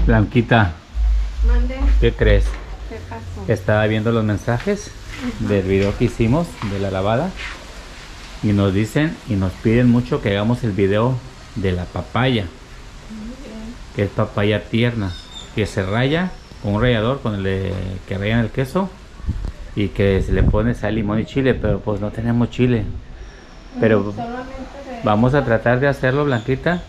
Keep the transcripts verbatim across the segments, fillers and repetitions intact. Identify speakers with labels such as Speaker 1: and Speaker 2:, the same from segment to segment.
Speaker 1: Blanquita,
Speaker 2: Mande.
Speaker 1: ¿qué crees?
Speaker 2: ¿Qué pasó?
Speaker 1: Estaba viendo los mensajes uh-huh. del video que hicimos de la lavada y nos dicen y nos piden mucho que hagamos el video de la papaya, uh-huh. que es papaya tierna, que se raya con un rallador, con el de, que rayan el queso y que se le pone sal, limón y chile, pero pues no tenemos chile. Pero uh-huh. vamos a tratar de hacerlo, Blanquita.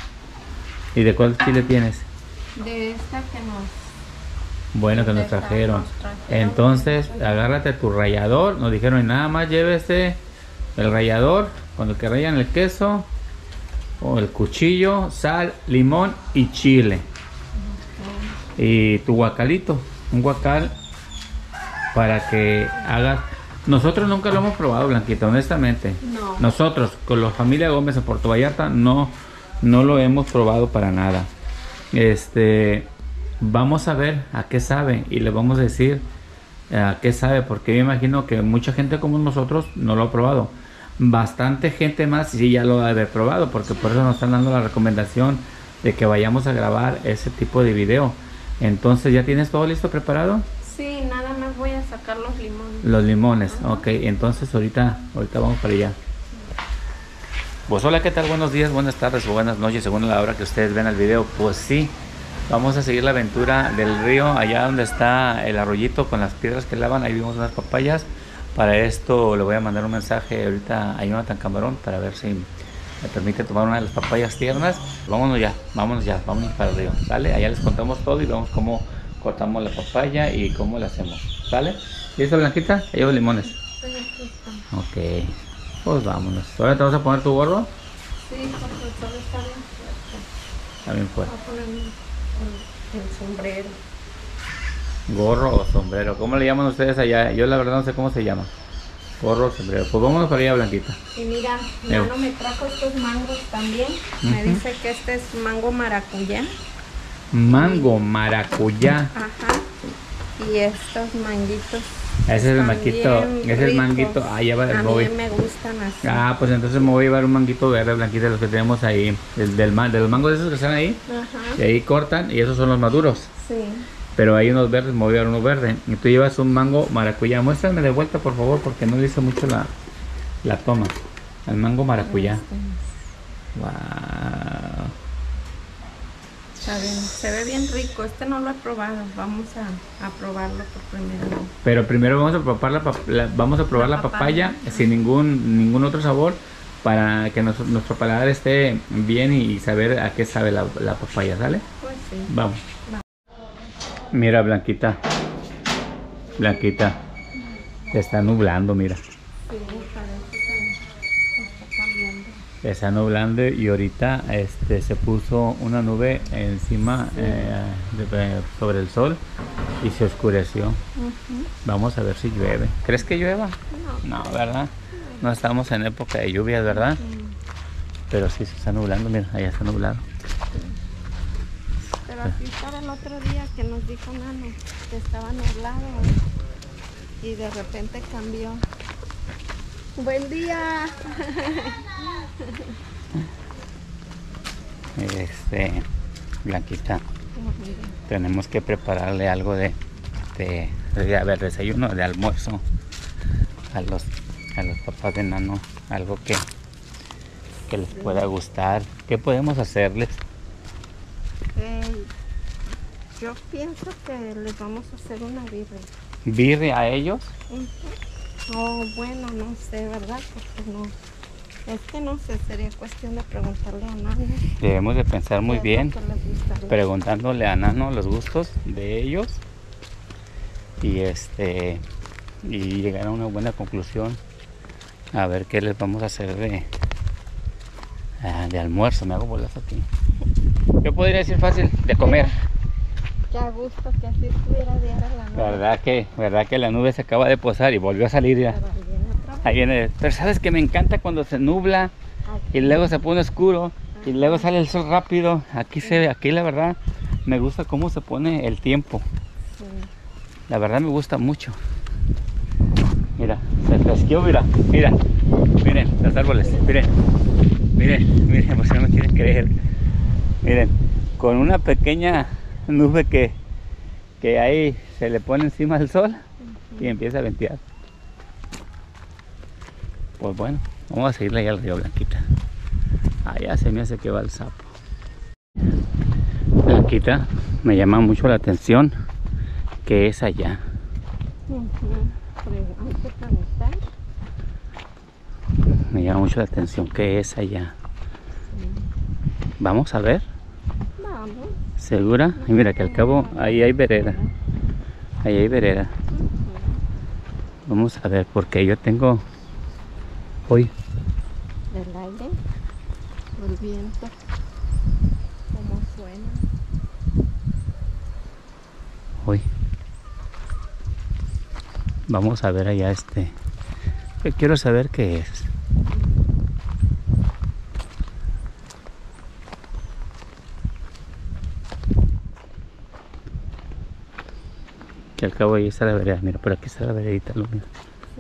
Speaker 1: ¿Y de cuál chile tienes?
Speaker 2: De esta que nos...
Speaker 1: Bueno, que nos trajeron. nos trajeron. Entonces, agárrate tu rallador. Nos dijeron, y nada más llévese el rallador con el que rayan el queso, o el cuchillo, sal, limón y chile. Okay. Y tu guacalito, un guacal para que hagas... Nosotros nunca lo hemos probado, Blanquita, honestamente.
Speaker 2: No.
Speaker 1: Nosotros, con la familia Gómez en Puerto Vallarta, no, no lo hemos probado para nada. Este, vamos a ver a qué sabe y le vamos a decir a qué sabe, porque me imagino que mucha gente como nosotros no lo ha probado. Bastante gente más sí ya lo ha de haber probado, porque por eso nos están dando la recomendación de que vayamos a grabar ese tipo de video. Entonces, ¿ya tienes todo listo, preparado?
Speaker 2: Sí, nada más voy a sacar los limones.
Speaker 1: Los limones, uh-huh. Ok, entonces ahorita, ahorita vamos para allá. Pues hola, ¿qué tal? Buenos días, buenas tardes o buenas noches, según la hora que ustedes ven el video. Pues sí, vamos a seguir la aventura del río, allá donde está el arroyito con las piedras que lavan. Ahí vimos unas papayas. Para esto le voy a mandar un mensaje ahorita a Jonathan Camarón para ver si me permite tomar una de las papayas tiernas. Vámonos ya, vámonos ya, vámonos para el río, ¿sale? Allá les contamos todo y vemos cómo cortamos la papaya y cómo la hacemos, ¿sale? ¿Y esta, Blanquita? Ahí los limones.
Speaker 2: Sí, aquí está.
Speaker 1: Ok. Pues vámonos. ¿Ahora te vas a poner tu gorro?
Speaker 2: Sí, porque el sol está bien fuerte.
Speaker 1: Está bien fuerte.
Speaker 2: Voy a poner el, el sombrero.
Speaker 1: Gorro o sombrero. ¿Cómo le llaman ustedes allá? Yo la verdad no sé cómo se llama. Gorro o sombrero. Pues vámonos para allá, Blanquita.
Speaker 2: Y mira, Nano me trajo estos mangos también. Uh-huh. Me dice que este es mango maracuyá.
Speaker 1: Mango maracuyá.
Speaker 2: Ajá. Y estos manguitos.
Speaker 1: Ese es el manguito, ese es el manguito. Ah, ya va el
Speaker 2: A
Speaker 1: móvil.
Speaker 2: mí me gustan así.
Speaker 1: Ah, pues entonces me voy a llevar un manguito verde, Blanquita, de los que tenemos ahí. El del man, de los mangos esos que están ahí.
Speaker 2: Ajá.
Speaker 1: Y ahí cortan y esos son los maduros.
Speaker 2: Sí.
Speaker 1: Pero hay unos verdes, me voy a llevar uno verde. Y tú llevas un mango maracuyá. Muéstrame de vuelta, por favor, porque no le hice mucho la, la toma. El mango maracuyá.
Speaker 2: Este.
Speaker 1: Wow.
Speaker 2: Se ve bien rico. Este no lo he probado. Vamos a, a probarlo por primera vez.
Speaker 1: Pero primero vamos a probar la, la vamos a probar la, la papaya, papaya sin ningún ningún otro sabor, para que nos, nuestro paladar esté bien y saber a qué sabe la, la papaya, ¿sale?
Speaker 2: Pues sí.
Speaker 1: Vamos. Va. Mira, Blanquita. Blanquita. Se está nublando, mira.
Speaker 2: Sí, parece que está cambiando.
Speaker 1: Se está nublando y ahorita este se puso una nube encima, sí. eh, de, sobre el sol y se oscureció. Uh-huh. Vamos a ver si llueve. ¿Crees que llueva? No, no, ¿verdad? No estamos en época de lluvias, ¿verdad? Uh-huh. Pero sí se está nublando, mira, allá está nublado.
Speaker 2: Sí. Pero aquí estaba el otro día que nos dijo Nano que estaba nublado y de repente cambió. Buen día.
Speaker 1: Este, Blanquita, oh, tenemos que prepararle algo de, de, de a ver, desayuno, de almuerzo a los a los papás de Nano, algo que que les pueda gustar. ¿Qué podemos hacerles?
Speaker 2: Eh, yo pienso que les vamos a hacer una birria.
Speaker 1: ¿Birria a ellos?
Speaker 2: Uh-huh. Oh, bueno, no sé, ¿verdad? Porque no, es que no sé, sería cuestión de preguntarle a Nano.
Speaker 1: Debemos de pensar muy bien, preguntándole a Nano los gustos de ellos y este y llegar a una buena conclusión, a ver qué les vamos a hacer de, de almuerzo. Me hago bolas aquí. Yo podría decir fácil, de comer.
Speaker 2: Qué a gusto que así estuviera diaria la nube.
Speaker 1: ¿Verdad que, verdad que la nube se acaba de posar y volvió a salir ya?
Speaker 2: Pero ahí viene otra vez.
Speaker 1: Ahí viene. Pero sabes que me encanta cuando se nubla aquí, y luego se pone oscuro, ajá, y luego sale el sol rápido. Aquí sí se ve, aquí la verdad me gusta cómo se pone el tiempo. Sí. La verdad me gusta mucho. Mira, se fresqueó, mira, mira. Miren los árboles, miren. Miren, miren, pues no me quieren creer. Miren, con una pequeña nube que, que ahí se le pone encima el sol y empieza a ventear. Pues bueno, vamos a seguirle allá al río, Blanquita. Allá se me hace que va el sapo. Blanquita, me llama mucho la atención que es allá. Me llama mucho la atención que es allá. Vamos a ver.
Speaker 2: Vamos.
Speaker 1: ¿Segura? Y mira que al cabo ahí hay vereda. Ahí hay vereda. Vamos a ver, porque yo tengo hoy
Speaker 2: El aire, el viento, cómo suena.
Speaker 1: Hoy vamos a ver allá este. Yo quiero saber qué es. Que al cabo ahí está la vereda. Mira, por aquí está la veredita, lo mira.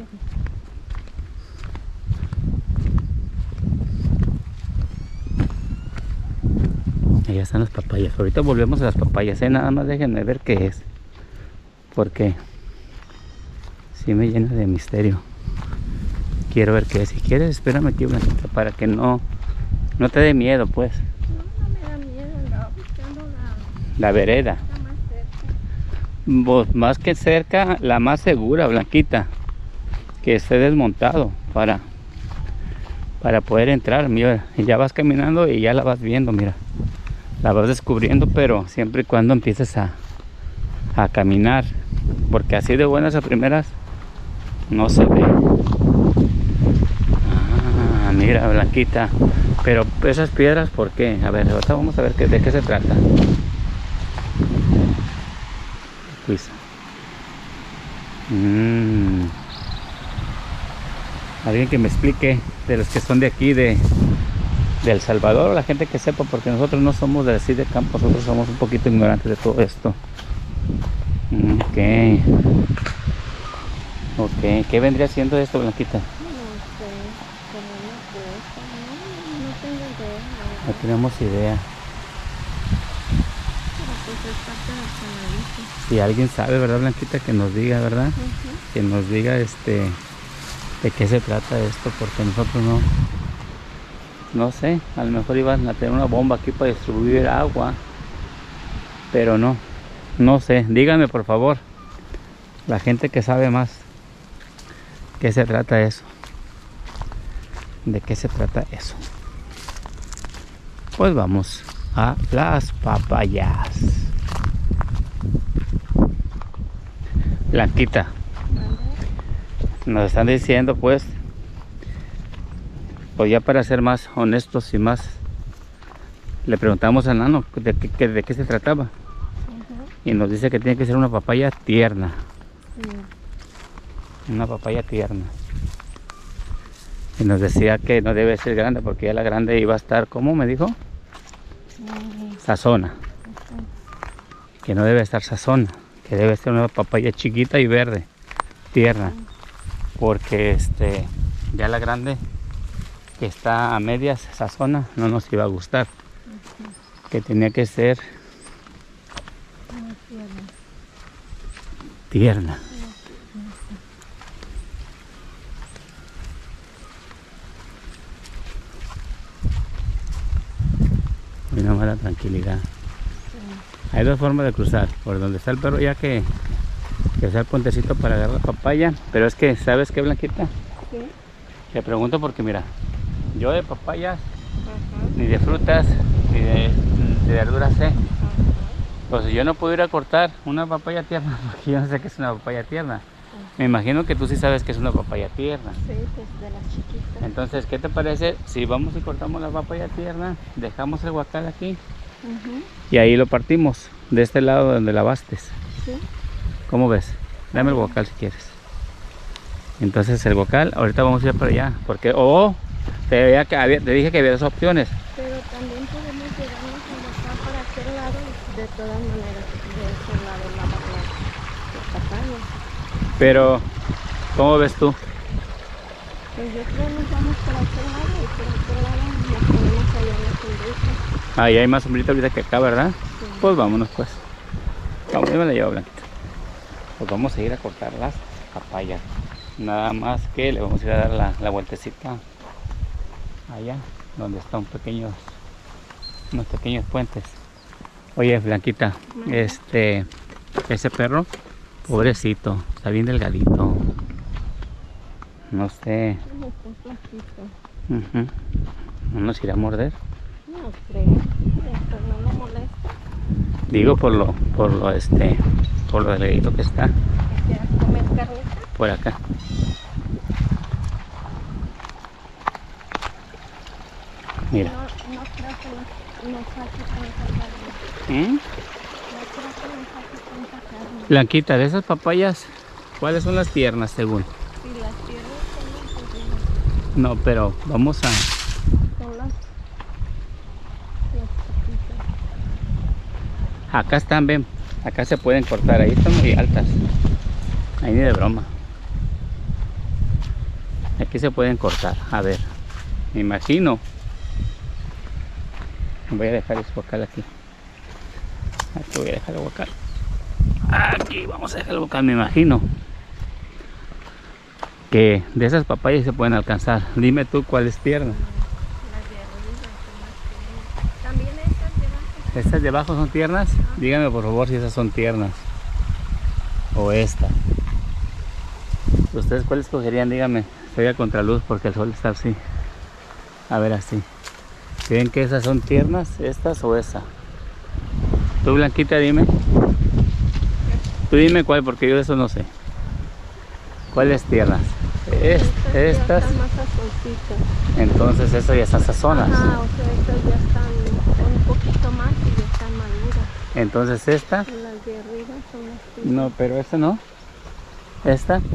Speaker 1: Allá están las papayas. Ahorita volvemos a las papayas, ¿eh? Nada más déjenme ver qué es. Porque sí me llena de misterio. Quiero ver qué es. Si quieres, espérame aquí, Blanquita, para que no, no te dé miedo, pues.
Speaker 2: No, no me da miedo, andaba buscando la,
Speaker 1: La vereda.
Speaker 2: la más cerca.
Speaker 1: Vos, más que cerca, la más segura, Blanquita. Que esté desmontado para, para poder entrar. Mira, y ya vas caminando y ya la vas viendo, mira. La vas descubriendo, pero siempre y cuando empieces a, a caminar. Porque así de buenas a primeras no se ve. Ah, mira, Blanquita. Pero esas piedras, ¿por qué? A ver, ahorita vamos a ver qué, de qué se trata. Pues, mmm, alguien que me explique, de los que son de aquí, de, de El Salvador, la gente que sepa, porque nosotros no somos de así de campo, nosotros somos un poquito ignorantes de todo esto. Ok. Ok, ¿qué vendría siendo esto, Blanquita?
Speaker 2: No sé, como una cosa, no, no tengo idea.
Speaker 1: No tenemos idea.
Speaker 2: Pero pues es parte del canalito.
Speaker 1: Si alguien sabe, ¿verdad, Blanquita? Que nos diga, ¿verdad?
Speaker 2: Uh-huh.
Speaker 1: Que nos diga este de qué se trata esto, porque nosotros no no sé, a lo mejor iban a tener una bomba aquí para distribuir agua, pero no, no sé. Díganme, por favor, la gente que sabe más, qué se trata eso, de qué se trata eso. Pues vamos a las papayas. Blanquita, nos están diciendo, pues, pues ya para ser más honestos y más, le preguntamos a Nano de qué, de qué se trataba.
Speaker 2: Uh-huh.
Speaker 1: Y nos dice que tiene que ser una papaya tierna.
Speaker 2: Sí.
Speaker 1: Una papaya tierna. Y nos decía que no debe ser grande, porque ya la grande iba a estar, ¿cómo me dijo?
Speaker 2: Uh-huh.
Speaker 1: Sazona.
Speaker 2: Uh-huh.
Speaker 1: Que no debe estar sazona, que debe ser una papaya chiquita y verde, tierna. Porque este ya la grande, que está a medias sazona, no nos iba a gustar. Uh-huh. Que tenía que ser tierna. Tierna. Y no mala tranquilidad. Sí. Hay dos formas de cruzar, por donde está el perro, ya que, que sea el puentecito para agarrar la papaya. Pero es que, ¿sabes qué, Blanquita?
Speaker 2: Sí.
Speaker 1: Te pregunto porque mira, yo de papayas,
Speaker 2: Uh-huh.
Speaker 1: ni de frutas, ni de, de verduras sé. Uh-huh. Pues yo no puedo ir a cortar una papaya tierna, porque yo no sé qué es una papaya tierna. Uh-huh. Me imagino que tú sí sabes que es una papaya tierna.
Speaker 2: Sí, pues de las chiquitas.
Speaker 1: Entonces, ¿qué te parece si vamos y cortamos la papaya tierna, dejamos el guacal aquí, uh-huh, y ahí lo partimos de este lado donde la bastes?
Speaker 2: Sí.
Speaker 1: ¿Cómo ves? Dame el guacal si quieres. Entonces el guacal, ahorita vamos a ir para allá, porque o oh, te, había, te dije que había dos opciones.
Speaker 2: Pero también podemos llevarnos el guacal para aquel lado, de todas maneras, de ese lado lavar las papayas.
Speaker 1: Pero, ¿cómo ves tú?
Speaker 2: Pues yo creo que nos vamos para aquel lado y por aquel lado nos ponemos allá en la sombrita.
Speaker 1: Ahí hay más sombrita ahorita que acá, ¿verdad? Sí. Pues vámonos pues. Vamos, yo me la llevo, Blanquita. Pues vamos a ir a cortar las papayas. Nada más que le vamos a ir a dar la, la vueltecita allá, donde están pequeños, unos pequeños puentes. Oye, Blanquita, este, ese perro, pobrecito, está bien delgadito. No sé. Uh-huh. ¿No nos irá a morder?
Speaker 2: No creo, esto no lo molesta.
Speaker 1: Digo por lo, por lo este, por lo delgadito que está.
Speaker 2: ¿Quieres comer carnita?
Speaker 1: Por acá. Mira.
Speaker 2: No, no creo que nos saque tanta carne.
Speaker 1: ¿Mm?
Speaker 2: No creo que nos saque tanta carne.
Speaker 1: Blanquita, de esas papayas, ¿cuáles son las tiernas según?
Speaker 2: Si las tierras son las tiernas.
Speaker 1: No, pero vamos a...
Speaker 2: Son las, las chiquitas.
Speaker 1: Acá están, ven. Acá se pueden cortar, ahí están muy altas. Ahí ni de broma. Aquí se pueden cortar, a ver. Me imagino. Voy a dejar el bocal aquí. Aquí voy a dejar el bocal. Aquí vamos a dejar el bocal, me imagino que de esas papayas se pueden alcanzar. Dime tú cuál es tierna.
Speaker 2: Las de arriba son más tiernas. También estas de abajo.
Speaker 1: ¿Estas de abajo son tiernas? Dígame por favor si esas son tiernas. O esta. ¿Ustedes cuál escogerían? Dígame. Estoy a contraluz porque el sol está así. A ver, así. ¿Creen que esas son tiernas? ¿Estas o esa? Tú, Blanquita, dime. Tú dime cuál, porque yo de eso no sé. ¿Cuáles tiernas? Es,
Speaker 2: Estas,
Speaker 1: estas.
Speaker 2: ya están más sazoncitas.
Speaker 1: Entonces eso ya están sazonas.
Speaker 2: Ajá, o sea, estas ya están un poquito más y ya están maduras.
Speaker 1: Entonces esta.
Speaker 2: Las de arriba son las tiernas.
Speaker 1: No, pero esta no. Esta.
Speaker 2: Ajá.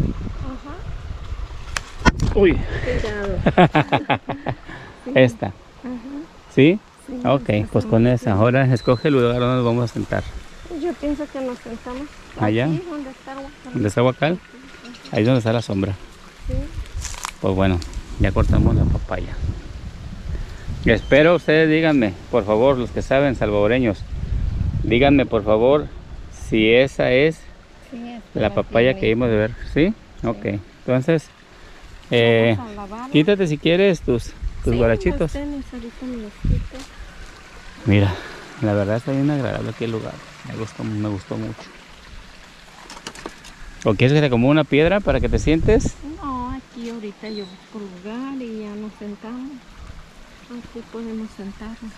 Speaker 1: Uy.
Speaker 2: Cuidado. Sí.
Speaker 1: Esta.
Speaker 2: Ajá.
Speaker 1: ¿Sí?
Speaker 2: Sí,
Speaker 1: Ok,
Speaker 2: estas
Speaker 1: pues
Speaker 2: son
Speaker 1: con
Speaker 2: las
Speaker 1: esa. Ahora escoge el lugar donde nos vamos a sentar.
Speaker 2: tiernas. Yo pienso que nos sentamos
Speaker 1: ¿Allá?
Speaker 2: aquí, donde está el huacal.
Speaker 1: ¿Dónde está Huacal? Ahí es donde está la sombra.
Speaker 2: Sí.
Speaker 1: Pues bueno, ya cortamos la papaya. Espero ustedes díganme, por favor, los que saben, salvadoreños, díganme por favor si esa es
Speaker 2: Sí, esta
Speaker 1: la papaya
Speaker 2: tiene.
Speaker 1: que vimos de ver. ¿Sí? Ok, entonces eh,
Speaker 2: Vamos a lavarla.
Speaker 1: quítate si quieres tus, tus
Speaker 2: Sí,
Speaker 1: guarachitos.
Speaker 2: los tenis, ahorita me los quito.
Speaker 1: Mira, la verdad está bien agradable aquí el lugar. Me gustó, me gustó mucho. ¿O quieres que te como una piedra para que te sientes?
Speaker 2: No, aquí ahorita yo busco lugar y ya nos sentamos. Aquí podemos sentarnos.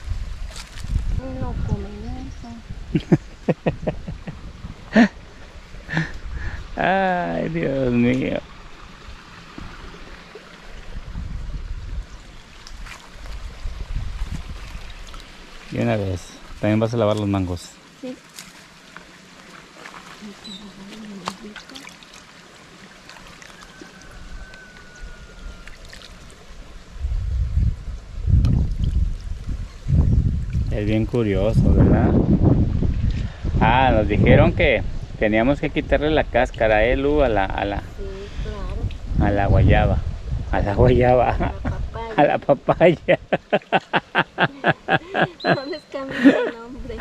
Speaker 2: No comen eso.
Speaker 1: Ay, Dios mío. Y una vez, también vas a lavar los mangos.
Speaker 2: Sí.
Speaker 1: Es bien curioso, ¿verdad? Ah, nos dijeron que teníamos que quitarle la cáscara, ¿eh, Lu? A la, a la,
Speaker 2: Sí, claro.
Speaker 1: a la guayaba. A la guayaba.
Speaker 2: La papaya.
Speaker 1: A la papaya.
Speaker 2: No les cambien el nombre.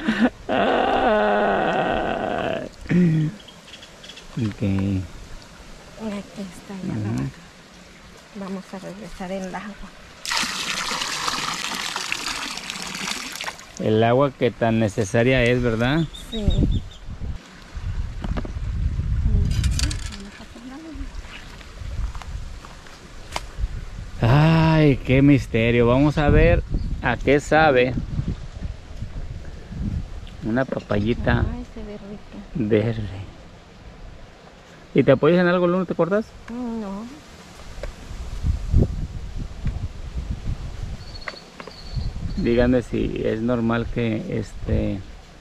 Speaker 1: Ah. Ok.
Speaker 2: Aquí está ya la
Speaker 1: Ujú.
Speaker 2: vaca. Vamos a regresar el agua.
Speaker 1: El agua que tan necesaria es, ¿verdad?
Speaker 2: Sí.
Speaker 1: Ay, qué misterio. Vamos a ver a qué sabe una papayita
Speaker 2: Ay, se ve rica.
Speaker 1: verde. ¿Y te apoyas en algo, Lu? ¿No te cortas?
Speaker 2: No.
Speaker 1: Díganme si es normal que este...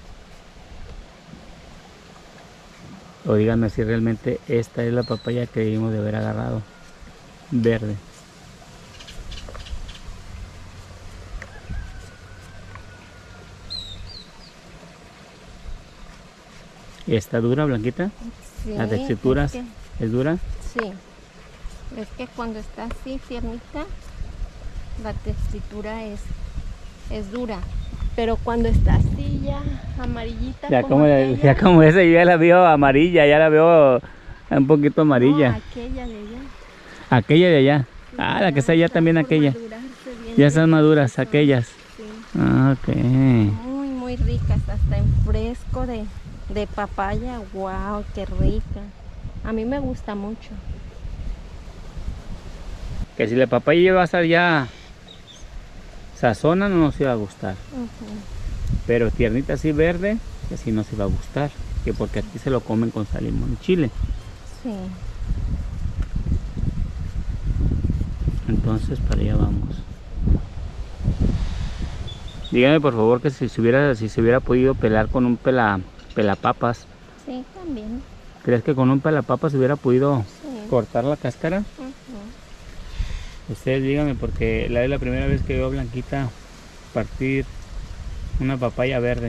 Speaker 1: O díganme si realmente esta es la papaya que debimos de haber agarrado. Verde. ¿Y está dura, Blanquita?
Speaker 2: Sí,
Speaker 1: ¿La textura
Speaker 2: es que-
Speaker 1: es dura?
Speaker 2: sí. Es que cuando está así tiernita, la textura es, es dura. Pero cuando está así ya amarillita.
Speaker 1: Ya
Speaker 2: como
Speaker 1: como,
Speaker 2: aquella.
Speaker 1: ya como esa yo ya la veo amarilla, ya la veo un poquito amarilla.
Speaker 2: No, aquella de allá.
Speaker 1: Aquella de allá.
Speaker 2: Sí,
Speaker 1: Ah, la que
Speaker 2: ya
Speaker 1: está allá
Speaker 2: está
Speaker 1: también
Speaker 2: por
Speaker 1: aquella.
Speaker 2: madurarse bien
Speaker 1: Ya están
Speaker 2: ricas
Speaker 1: maduras
Speaker 2: son.
Speaker 1: aquellas.
Speaker 2: Sí.
Speaker 1: Ah, ok.
Speaker 2: Muy, muy ricas, hasta en fresco de, de papaya. Wow, qué rica. A mí me gusta mucho.
Speaker 1: Que si la papaya lleva a estar ya sazona no nos iba a gustar.
Speaker 2: Uh-huh.
Speaker 1: Pero tiernita así verde, que así nos iba a gustar. Que porque aquí se lo comen con sal, limón y chile.
Speaker 2: Sí.
Speaker 1: Entonces para allá vamos. Dígame por favor que si se hubiera, si se hubiera podido pelar con un pela, pelapapas.
Speaker 2: Sí, también.
Speaker 1: ¿Crees que con un pelapapas se hubiera podido
Speaker 2: Sí.
Speaker 1: cortar la cáscara?
Speaker 2: Uh-huh.
Speaker 1: Ustedes díganme porque la es la primera vez que veo a Blanquita partir una papaya verde.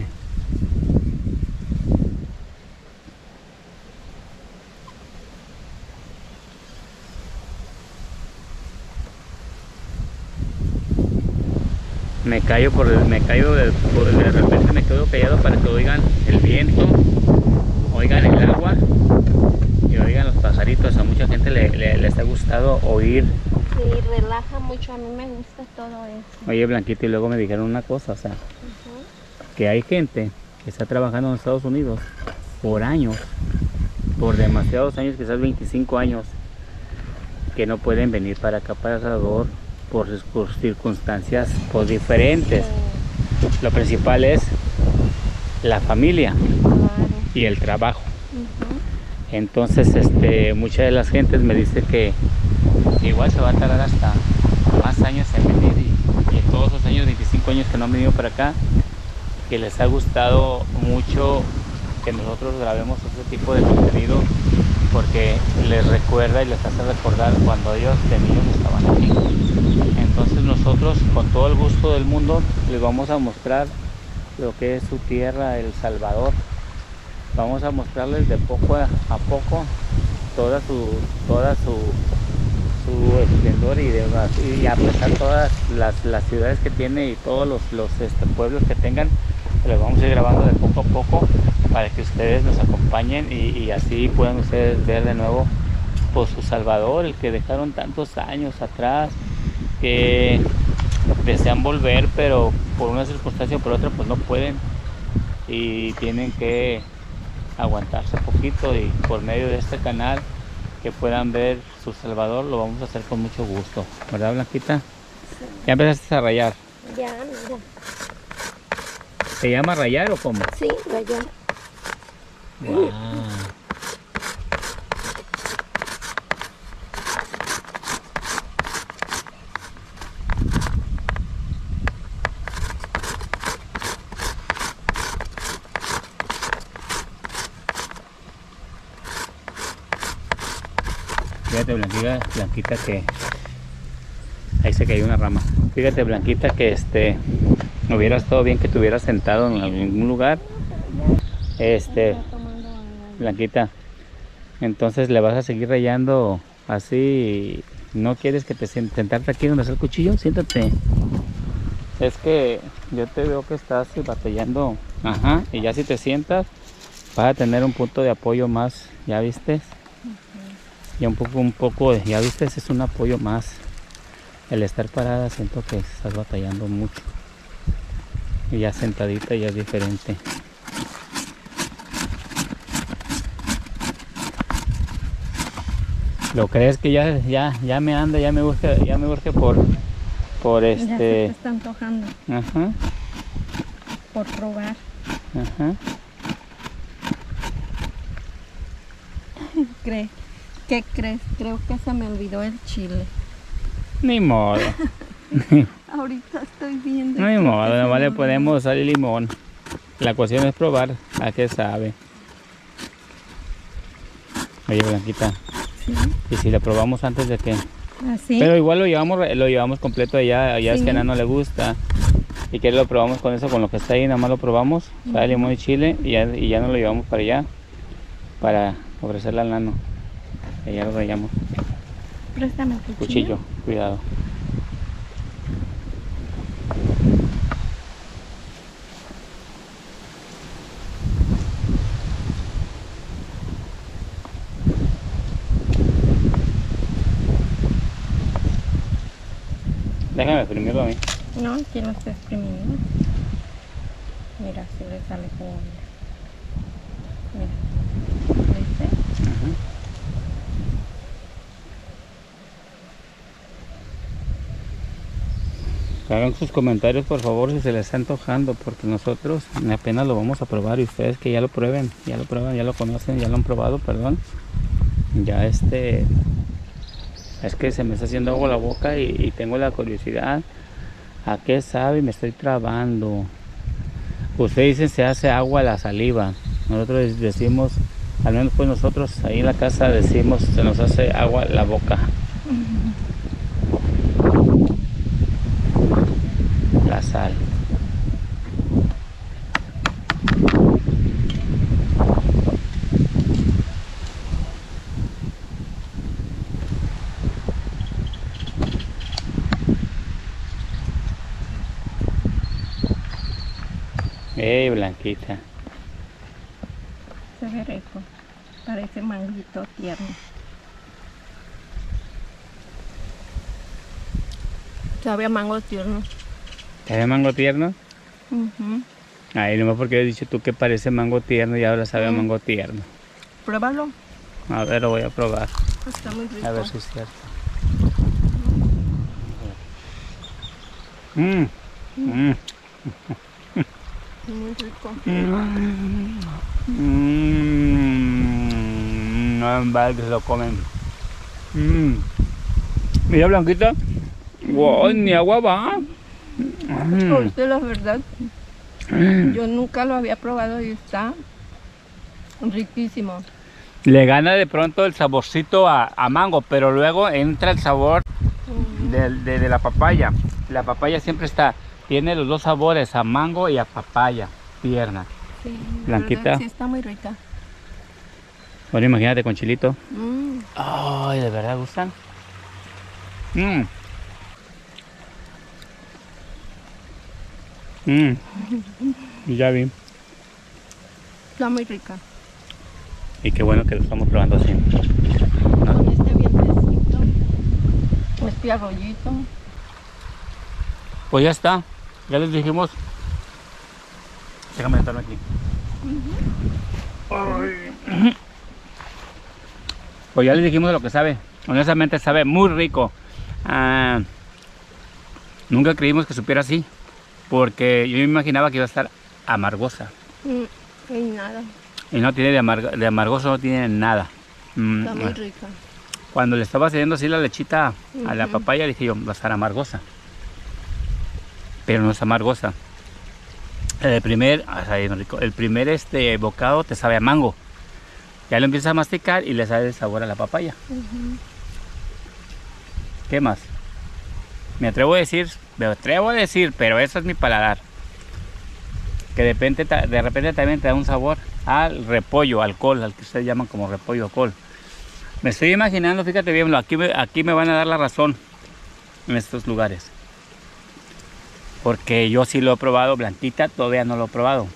Speaker 1: Me callo por el, me callo de, por, de repente me quedo callado para que oigan el viento, oigan el agua y oigan los pajaritos. A mucha gente le, le, les ha gustado oír.
Speaker 2: Sí, relaja mucho, a mí me gusta todo eso.
Speaker 1: Oye Blanquita, y luego me dijeron una cosa, o sea,
Speaker 2: Uh-huh.
Speaker 1: que hay gente que está trabajando en Estados Unidos por años, por demasiados años, quizás veinticinco años, que no pueden venir para acá, para El Salvador, por, por circunstancias pues, diferentes.
Speaker 2: Sí,
Speaker 1: Lo principal es la familia
Speaker 2: claro.
Speaker 1: y el trabajo.
Speaker 2: Uh-huh.
Speaker 1: Entonces, este, muchas de las gentes me dice que igual se va a tardar hasta más años en venir y, y todos esos años, veinticinco años que no han venido para acá, que les ha gustado mucho que nosotros grabemos este tipo de contenido porque les recuerda y les hace recordar cuando ellos de niños estaban aquí. Entonces nosotros con todo el gusto del mundo les vamos a mostrar lo que es su tierra, El Salvador. Vamos a mostrarles de poco a, a poco toda su toda su, su esplendor y, demás, y a pesar de todas las, las ciudades que tiene y todos los, los este, pueblos que tengan, les vamos a ir grabando de poco a poco para que ustedes nos acompañen y, y así puedan ustedes ver de nuevo pues, su Salvador, el que dejaron tantos años atrás, que desean volver pero por una circunstancia o por otra pues no pueden y tienen que aguantarse un poquito, y por medio de este canal que puedan ver su Salvador lo vamos a hacer con mucho gusto, ¿verdad Blanquita?
Speaker 2: Sí.
Speaker 1: Ya empezaste a rayar.
Speaker 2: Ya, mira.
Speaker 1: ¿Se llama rayar o cómo?
Speaker 2: Sí, rayar.
Speaker 1: Wow. Fíjate Blanquita, Blanquita que ahí se cayó una rama. Fíjate Blanquita que este hubiera estado bien que te hubieras sentado en algún lugar. Este Blanquita, entonces le vas a seguir rayando así. ¿No quieres que te sentarte aquí donde está el cuchillo? Siéntate. Es que yo te veo que estás batallando. Ajá, y ya si te sientas vas a tener un punto de apoyo más, ¿ya viste? Ya un poco, un poco, ya viste, es un apoyo más. El estar parada siento que estás batallando mucho. Y ya sentadita ya es diferente. ¿Lo crees que ya, ya, ya me anda, ya me urge, ya me urge por, por
Speaker 2: Ya se te
Speaker 1: este...
Speaker 2: está antojando
Speaker 1: Ajá,
Speaker 2: por probar.
Speaker 1: ajá.
Speaker 2: ¿Cree? ¿Qué crees? Creo que se me olvidó el chile.
Speaker 1: Ni modo,
Speaker 2: Ahorita estoy viendo.
Speaker 1: no ni
Speaker 2: creo que
Speaker 1: modo,
Speaker 2: se
Speaker 1: nomás
Speaker 2: me
Speaker 1: le
Speaker 2: olvidó.
Speaker 1: podemos usar el limón. La cuestión es probar a qué sabe. Oye Blanquita,
Speaker 2: Sí.
Speaker 1: y si le probamos antes de que...
Speaker 2: Así.
Speaker 1: Pero igual lo llevamos, lo llevamos completo allá, ya es
Speaker 2: Sí.
Speaker 1: que a Nano le gusta. Y que lo probamos con eso, con lo que está ahí, nada más lo probamos, sal, limón y chile, y ya, y ya nos lo llevamos para allá, para ofrecerle al Nano. Y ya lo rayamos.
Speaker 2: Préstame el cuchillo.
Speaker 1: Cuchillo, cuidado. Déjame exprimirlo a mí.
Speaker 2: No, aquí no está exprimiendo. Mira, si le sale como mira. Mira. ¿Viste?
Speaker 1: Uh-huh. Hagan sus comentarios por favor si se les está antojando, porque nosotros apenas lo vamos a probar y ustedes que ya lo prueben, ya lo prueban, ya lo conocen, ya lo han probado, perdón. Ya este, es que se me está haciendo agua la boca y, y tengo la curiosidad. ¿A qué sabe? Me estoy trabando. Ustedes dicen se hace agua la saliva. Nosotros decimos, al menos pues nosotros ahí en la casa decimos se nos hace agua la boca. La sal. ¡Ey, Blanquita!
Speaker 2: Se ve rico. Parece manguito tierno. Sabe a mango tierno.
Speaker 1: ¿Sabe mango tierno?
Speaker 2: Uh-huh.
Speaker 1: Ay, nomás porque has dicho tú que parece mango tierno y ahora sabe a
Speaker 2: Mm.
Speaker 1: mango tierno.
Speaker 2: Pruébalo.
Speaker 1: A ver, lo voy a probar.
Speaker 2: Está muy rico.
Speaker 1: A ver si es cierto. Mmm. Mmm.
Speaker 2: Muy rico.
Speaker 1: Mmm. No es mal que se lo comen. Mmm. Mira, Blanquita. Wow, ni agua va.
Speaker 2: Mm. Usted la verdad, mm. yo nunca lo había probado y está riquísimo.
Speaker 1: Le gana de pronto el saborcito a, a mango, pero luego entra el sabor mm. de, de, de la papaya. La papaya siempre está, tiene los dos sabores, a mango y a papaya tierna.
Speaker 2: Sí,
Speaker 1: Blanquita.
Speaker 2: Verdad, sí está muy rica.
Speaker 1: Bueno, imagínate con chilito.
Speaker 2: Mm.
Speaker 1: Ay, ¿de verdad gustan? Mmm. Mmm. Ya vi.
Speaker 2: Está muy rica.
Speaker 1: Y qué bueno que lo estamos probando así.
Speaker 2: Con este vientecito, este arroyito.
Speaker 1: Pues ya está. Ya les dijimos. Déjame estar aquí. Uh-huh. Pues ya les dijimos lo que sabe. Honestamente sabe muy rico. Ah, nunca creímos que supiera así. Porque yo me imaginaba que iba a estar amargosa.
Speaker 2: Mm, y nada.
Speaker 1: Y no tiene de, amargo, de amargoso, no tiene nada. Mm,
Speaker 2: Está muy rica.
Speaker 1: Cuando le estaba haciendo así la lechita uh-huh. a la papaya, dije yo, va a estar amargosa. Pero no es amargosa. El primer, el primer este, bocado te sabe a mango. Ya lo empiezas a masticar y le sabe el sabor a la papaya. Uh-huh. ¿Qué más? Me atrevo a decir, me atrevo a decir, pero eso es mi paladar. Que de repente, de repente también te da un sabor al repollo, al col, al que ustedes llaman como repollo o col. Me estoy imaginando, fíjate bien, aquí, aquí me van a dar la razón en estos lugares. Porque yo sí lo he probado, Blanquita todavía no lo he probado.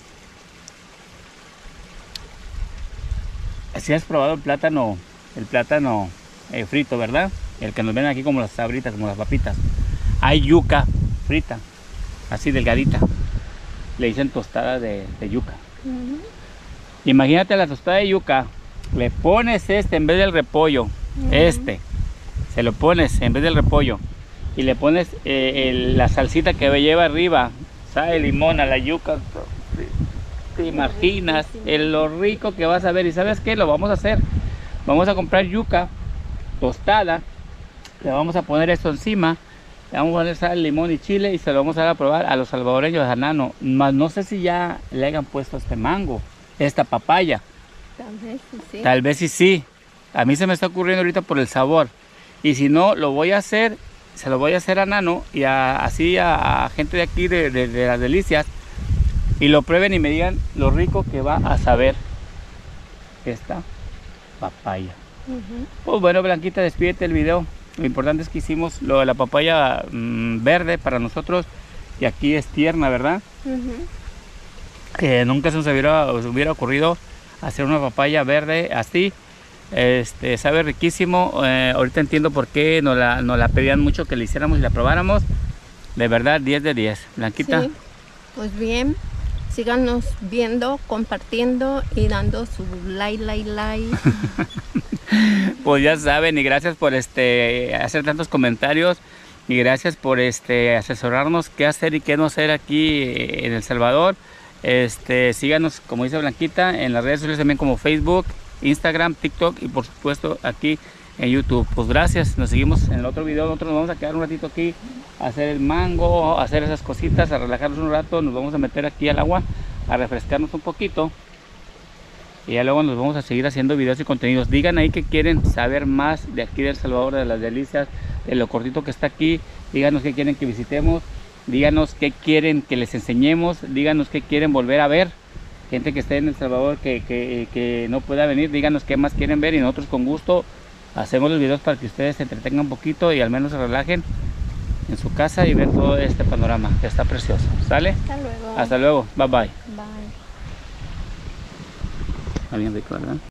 Speaker 1: ¿Sí has probado el plátano, el plátano eh, frito, verdad? El que nos ven aquí como las sabritas, como las papitas. Hay yuca frita, así delgadita. Le dicen tostada de, de yuca. Uh-huh. Imagínate la tostada de yuca. Le pones este en vez del repollo. Uh-huh. Este. Se lo pones en vez del repollo. Y le pones eh, el, la salsita que lleva arriba. Sal, limón a la yuca. Te imaginas el, lo rico que vas a ver. ¿Y sabes qué? Lo vamos a hacer. Vamos a comprar yuca tostada. Le vamos a poner esto encima. Le vamos a poner sal, limón y chile y se lo vamos a dar a probar a los salvadoreños de Nano. Más no sé si ya le hayan puesto este mango, esta papaya.
Speaker 2: Tal vez sí, sí.
Speaker 1: Tal vez sí, sí. A mí se me está ocurriendo ahorita por el sabor. Y si no, lo voy a hacer, se lo voy a hacer a Nano y a, así a, a gente de aquí de, de, de las delicias. Y lo prueben y me digan lo rico que va a saber esta papaya. Uh-huh. Pues bueno, Blanquita, despídete el video. Lo importante es que hicimos lo de la papaya mmm, verde para nosotros y aquí es tierna, ¿verdad? Uh-huh. Que nunca se nos hubiera, nos hubiera ocurrido hacer una papaya verde así. Este, sabe riquísimo. Eh, ahorita entiendo por qué nos la, nos la pedían mucho que le hiciéramos y la probáramos. De verdad, diez de diez. Blanquita.
Speaker 2: Sí, pues bien, síganos viendo, compartiendo y dando su like, like, like.
Speaker 1: Pues ya saben, y gracias por este hacer tantos comentarios y gracias por este asesorarnos qué hacer y qué no hacer aquí en El Salvador. Este, síganos, como dice Blanquita, en las redes sociales también como Facebook, Instagram, TikTok y por supuesto aquí en YouTube. Pues gracias, nos seguimos en el otro video. Nosotros nos vamos a quedar un ratito aquí a hacer el mango, a hacer esas cositas, a relajarnos un rato. Nos vamos a meter aquí al agua a refrescarnos un poquito y ya luego nos vamos a seguir haciendo videos y contenidos. Digan ahí que quieren saber más de aquí de El Salvador, de las delicias, de lo cortito que está aquí. Díganos qué quieren que visitemos, díganos qué quieren que les enseñemos, díganos qué quieren volver a ver. Gente que esté en El Salvador que, que, que no pueda venir, díganos qué más quieren ver y nosotros con gusto hacemos los videos para que ustedes se entretengan un poquito y al menos se relajen en su casa y ven todo este panorama que está precioso. ¿Sale?
Speaker 2: Hasta luego.
Speaker 1: Hasta luego. Bye bye.
Speaker 2: Bye.
Speaker 1: Está bien rico, ¿verdad?